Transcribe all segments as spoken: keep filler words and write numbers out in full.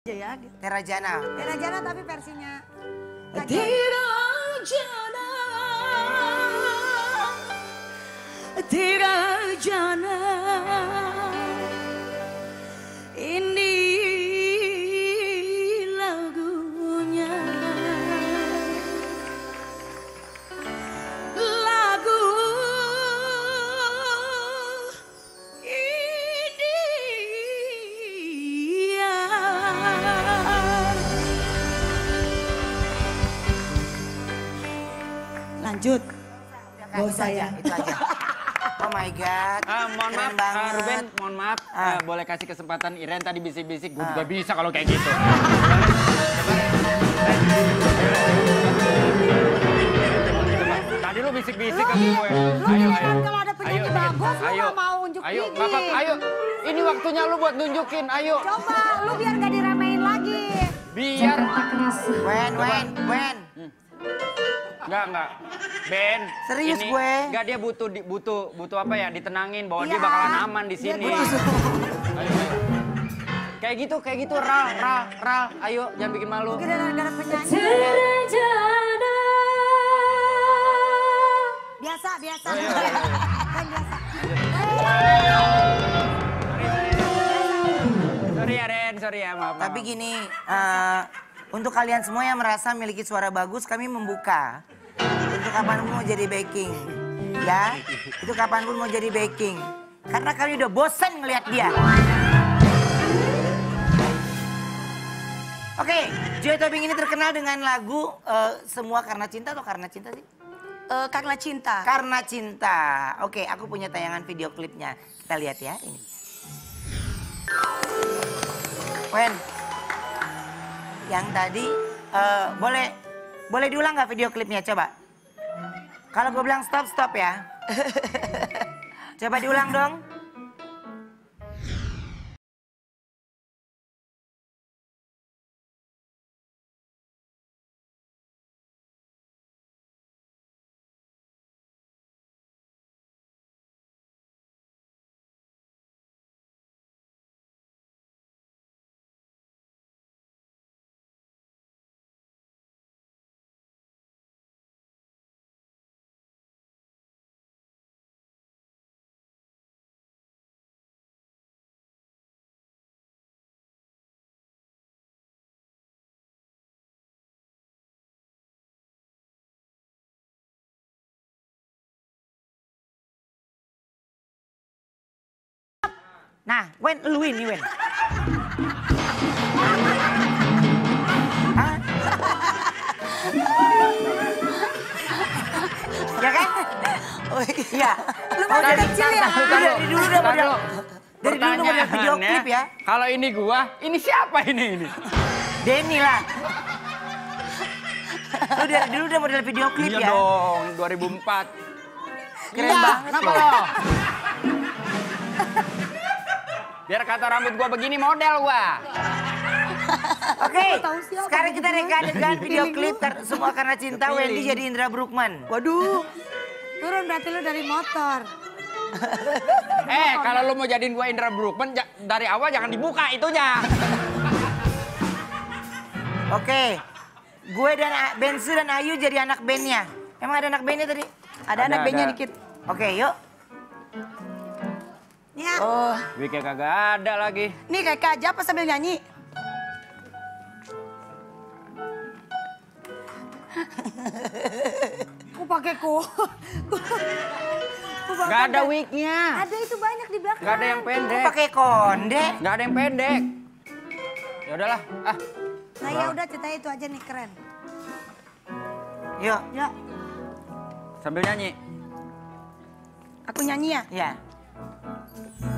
ya. Terajana. Terajana tapi versinya Terajana, Terajana, ini lagunya. Lagu ini ya. lanjut. Gak usah ya, itu aja. Oh my god. Ah, mohon Keren maaf, banget. ah, Ruben, mohon maaf. Ah. Ah, boleh kasih kesempatan Iren tadi bisik-bisik, gue Ah. juga bisa kalau kayak gitu. Tadi lu bisik-bisik ke gue. Lu Ayo, kan ayo. kalau ada penyanyi Ayo, bagus, lu ayo. gak mau unjuk Ayo, gigi. nggak apa-apa, ayo. Ini waktunya lu buat nunjukin, ayo. Coba, lu biar gak diremehin lagi. Biar. Wen, Wen, Wen. Enggak, enggak. Ben. Serius ini, gue. Enggak, dia butuh di- butuh butuh apa ya? Ditenangin bahwa dia Iya. bakalan aman di Dia sini. butuh. Ayo, ayo. Kayak gitu, kayak gitu, Ral, Ral, Ral. Ayo, jangan bikin malu. Mungkin gara-gara penyanyi. Terajana. Biasa, biasa. Oh, iya, iya, iya. Kan biasa. Sorry ya, Ren. Sorry ya, maaf. Tapi maaf. gini, eh, untuk kalian semua yang merasa memiliki suara bagus, kami membuka. Untuk kapanpun mau jadi backing. Ya, itu kapanpun mau jadi backing. Karena kami udah bosan ngelihat dia. Oke, Joy Tobing ini terkenal dengan lagu eh, Semua Karena Cinta atau Karena Cinta sih? Eh, karena cinta. Karena Cinta. Oke, aku punya tayangan video klipnya. Kita lihat ya, ini. Wen, yang tadi eh, boleh boleh diulang nggak video klipnya? Coba. Kalau gue bilang stop, stop ya. Coba diulang dong. Nah, Wen, lu ini Wen. Hah? Ya kan? Oh, Iya. Lu masih dari- kecil ya? Lu dari dulu udah Ntar model. dulu. Dari dulu udah model video Pertanyaannya, klip ya. Kalau ini gua, ini siapa ini ini? Denny lah. Lu dari dulu udah model video klip Iya ya. dong, dua ribu empat. Keren Iya, banget kenapa loh. lo? Biar kata rambut gua begini model gua. Oke, Tahu siapa sekarang kita gitu. reka adegan video Feeling klip lu. kar- Semua Karena Cinta. Feeling. Wendy jadi Indra Bruggman. Waduh. Turun berarti lu dari motor. Eh, kalau lu mau jadiin gua Indra Bruggman, ja- dari awal jangan dibuka itunya. Oke, gue dan A- Bensu dan Ayu jadi anak bandnya. Emang ada anak bandnya tadi? Ada, Ada, anak bandnya ada. dikit. Oke, yuk. Ya. Oh, Wiki kagak ada lagi. Nih kayak aja apa sambil nyanyi? Ku pakai ku. Ku pakai- Gak ada wignya. Ada itu banyak di belakang. Gak ada yang Lu pendek. pakai konde. Gak ada yang pendek. Ya udahlah, ah. Nah ya udah ceritanya itu aja nih keren. Yuk. Ya, Sambil nyanyi. aku nyanyi ya. Ya.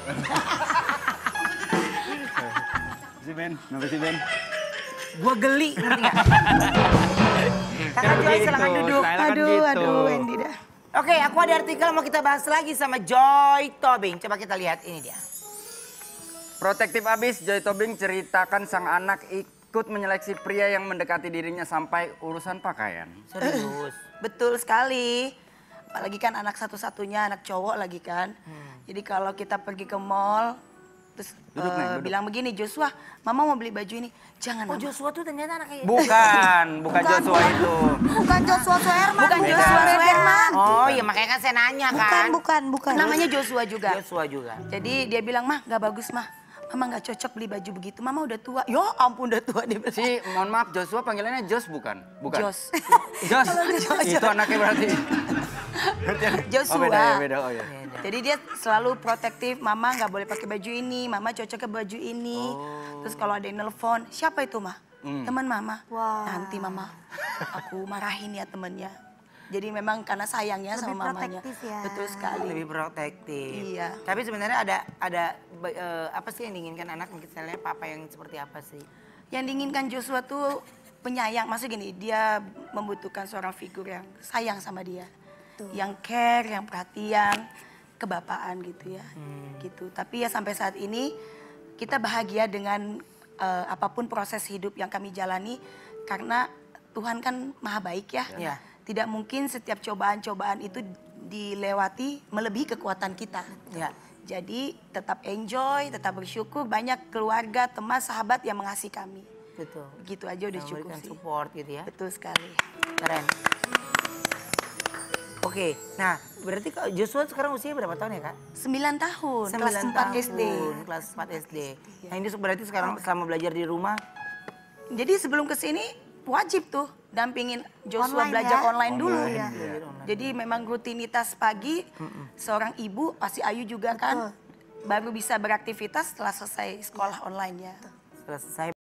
Si Ben, kenapa si Ben? Gua geli, ngerti nggak? Kakak Joy silahkan duduk. Style kan Aduh, gitu. aduh, Wendy dah. Oke, aku ada artikel mau kita bahas lagi sama Joy Tobing. Coba kita lihat, ini dia. Protektif abis, Joy Tobing ceritakan sang anak ikut menyeleksi pria yang mendekati dirinya sampai urusan pakaian. Serius. Betul sekali. Apalagi kan anak satu-satunya, anak cowok lagi kan. Jadi kalau kita pergi ke mall, terus Duduk, eh, Neng, duduk. bilang begini, Joshua, Mama mau beli baju ini. Jangan, Oh Mama. Joshua tuh ternyata anaknya. Bukan, bukan Joshua itu. Bukan Joshua Suherman. Bukan Beda. Joshua Suherman. Oh iya makanya kan saya nanya Bukan, kan. bukan, bukan. Namanya Joshua juga. Joshua juga. Jadi dia bilang, Mah gak bagus, Mah. Mama gak cocok beli baju begitu. Mama udah tua. Yo ampun udah tua dia bilang. Si, mohon maaf, Joshua panggilannya Jos bukan? Bukan. Jos. Jos. Itu anaknya berarti. Joshua. Oh beda ya, beda. Oh ya. Jadi dia selalu protektif, Mama nggak boleh pakai baju ini, Mama cocok ke baju ini. Terus kalau ada yang nelfon, siapa itu Mah? Hmm. Teman Mama. Nanti Mama, aku marahin ya temennya. Jadi memang karena sayangnya sama mamanya. protektif ya. Betul sekali. Lebih protektif. Iya. Tapi sebenarnya ada ada eh, apa sih yang diinginkan anak misalnya papa yang seperti apa sih? Yang diinginkan Joshua tuh penyayang. Maksudnya gini, dia membutuhkan seorang figur yang sayang sama dia. Yang care, yang perhatian, kebapaan gitu ya. Gitu. Tapi ya sampai saat ini kita bahagia dengan eh, apapun proses hidup yang kami jalani. Karena Tuhan kan maha baik ya. Iya. Tidak mungkin setiap cobaan-cobaan itu dilewati melebihi kekuatan kita. Ya. Jadi tetap enjoy, tetap bersyukur. Banyak keluarga, teman, sahabat yang mengasihi kami. Betul. Begitu aja udah Yang cukup memberikan sih. support gitu ya. Betul sekali. Keren. Oke, nah berarti kalau Joshua sekarang usia berapa tahun ya kak? sembilan tahun, kelas Sembilan empat S D. tahun, Kelas empat S D. Nah ini berarti sekarang selama belajar di rumah, Jadi sebelum ke sini wajib tuh dampingin Joshua Online belajar ya? online dulu. Iya. Jadi memang rutinitas pagi seorang ibu, pasti Ayu juga kan, baru bisa beraktivitas setelah selesai sekolah online ya. setelah selesai